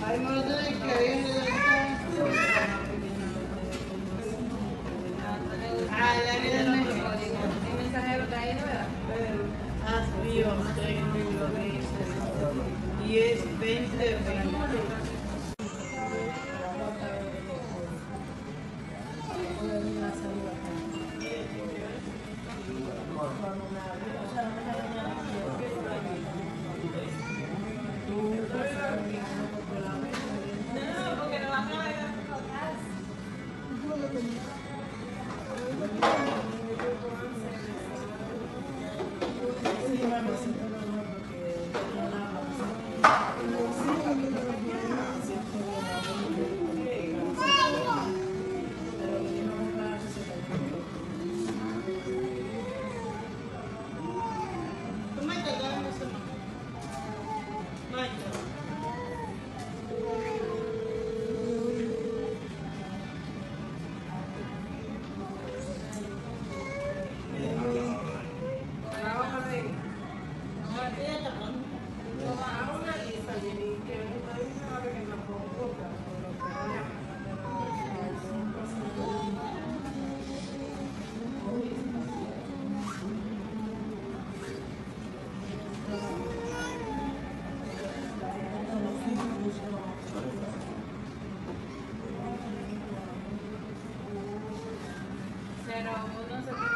Ay, no sé qué hay en el la vida de México. El mensajero está ahí, ¿verdad? Aspiro, y es 20.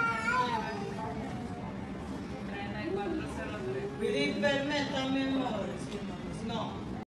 Pedir permiso, mi amor.